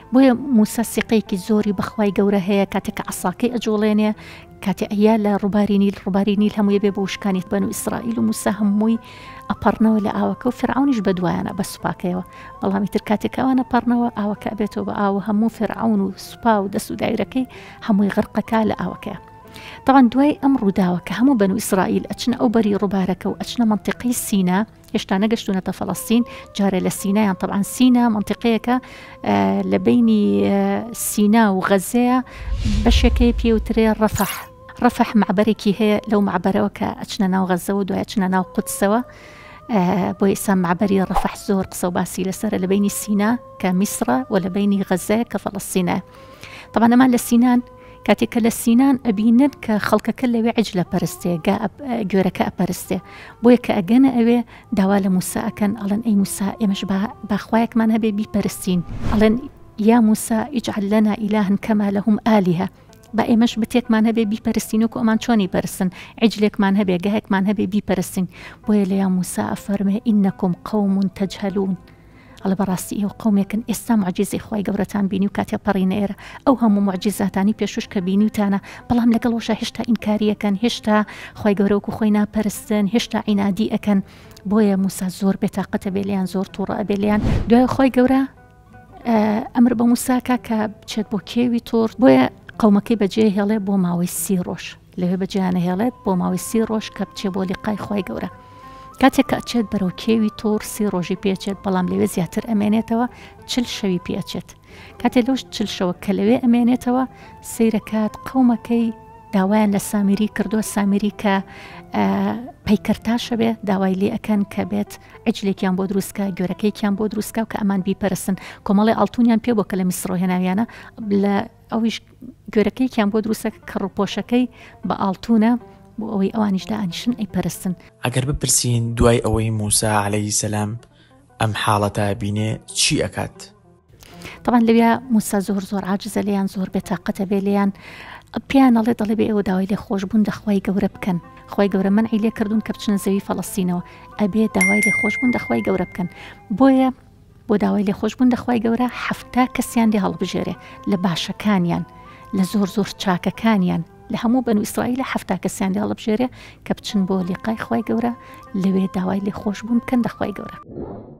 بۆیە موسا سیقەیەکی زۆری بەخوای گەورە هەیە کاتێک عەساکەی ئەجوڵێنێ کاتێ ئەیا لە ڕووباری نیل هەمووی بێ بە وشکانی بەن و ئیسرائیل و موسا هەمووی ئەپەڕنەوە لە ئاوەکە و فرعونیش بە دوایانە بە سوپاکەیەوە بەڵامی تر کاتێک ئەوانە پەڕنەوە ئاوەکە ئەبێتەوە بە ئاوە هەموو فرعون و سوپا و دەست و دایرەکەی هەمووی غەرقەکە لە ئاوەکەیە. طبعا دوای ئەم ڕووداوە کە هەموو بەن و ئیسرائیل ئەچنە ئەو بەری ڕووبارەکە و ئەچنە منطقەی سینا هێشتا نەگەشتونەتە فەڵەستین جارێ لە سینایان طبعا سینا منطقەیەکە لە بینی سینا و غەزەیە بەشێکەی پێوترێ ڕەفەح معبەرێکی هەیە لەو معبەرەوە کە ئەچنە ناو غەزە و دوای ئەچنە ناو قودسەوە بۆ ئێستا معبەری ڕەفەح زۆر قسە و باسی لەسەرە لە بینی سینا کە میسرە و لە بینی غەزە کە فەڵەستینە. طبعا ئەمان لە سینان کاتێککە لە سینان ئەبینن کە خەڵکەکە لەوێ عیجلە پەرستێ گوێرەکە ئەپەرستێ بۆیە کە ئەگەنە ئەوێ داوا لە موسا ئەکەن ئەڵەن ئەی موسا ئێمەش باخوایەکمان هەبێ بیپەرستین ئەڵەن یا موسا اجعل لنا إلها كما لهم آلهة با ئێمەش بتێکمان هەبێ بیپەرستین و ئەمان چۆنی پەرستن عیجلێکمان هەبێ گەهێکمان هەبێ بیپەرستین بۆیە لە یا موسا ئەفەرمێ ئینەکم قەوم تەجهەلون ئەڵە بەڕاستی ئێوە قەومێکن ئێستا معجزەی خوای گەورەتان بینی و کاتێ پەڕینە ئێرە ئەو هەموو معجزاتانی پێشوش کە بینیوتانە بەڵام لەگەڵەوەشە هێشتا ئینکاریەکەن هێشتا خوای گەورە وەکو خۆی ناپەرستن هێشتا عینادی ئەکەن بۆیە موسا زۆر بێتاقەتە بێ لیان زۆر تووڕە ئەبێ لیان دوای خوای گەورە ئەمر بە موساکە کە بچێت بۆ کێوی تۆر بۆیە قەومەکەی بەجێ هێڵێ بۆ ماوەی 30 ڕۆژ لەوێ بەجیانە هێڵێت بۆ ماوەی 30 ڕۆژ کە بچێ بۆ لیقای خوای گەورە کاتێک کە ئەچێت بەرەو کێوی تۆر 30 ڕۆژی پێچێت بەڵام لەوێ زیاتر ئەمێنێتەوە 40 شەوی پێچێت کاتێ لەو 40 شەوە کە لەوێ ئەمێنێتەوە سەیرەکات قەومەکەی داوایان لە سامیری کردووە سامیری کە پەیکەرتاشە بێ داوای لێ ئەکەن کە بێت عیجلێکیان بۆ دروستکە گوێرەکەیکیان بۆ دروستکە و کە ئەمان بیپەرستن کۆمەڵی ئاڵتونیان پێ بۆ کە لە میسرۆ هێناویانە لە ئەویش گوێرەکەیکیان بۆ دروستە کە ڕووپۆشەکەی بە ئاڵتونە بۆ ئەوەی ئەوانیش دائنیشن ئەیپەرستن. ئەگەر بپرسین دوای ئەوەی موسا عەلەیهی سەلام ئەم حاڵەتە بینێ چی ئەکات؟ طبعا لەوێ موسا زۆر عاجزە لێیان زۆر بێتاقەتە بێ لێیان پیانەڵێ دەڵێ بێ ئێوە داوای لێ خۆشبوون دەخوای گەورە بکەن خوای گەورە منعی لێ کردوون کە بچنە زەوی فەڵەستینەوە ئەبێ داوای لێ خۆشبوون دەخوای گەورە بکەن بۆیە بۆ داوای لێ خۆشبوون دەخوای گەورە 7 کەسیان لێ هەڵبژێرێ لە باشەکانیان لە زۆر چاکەکانیان لە هەموو بەن و ئیسرائیل 7 کەسیان لێ هەڵبژێرێ کە بچن بۆ لیقای خوای گەورە لەوێ داوای لێ خۆشبوون بکەن دەخوای گەورە.